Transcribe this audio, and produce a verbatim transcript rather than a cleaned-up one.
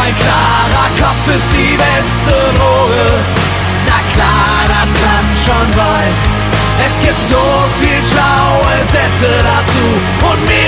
Ein klarer Kopf ist die beste Droge. Na klar, das kann schon sein. Es gibt so viel schlaue Sätze dazu und mir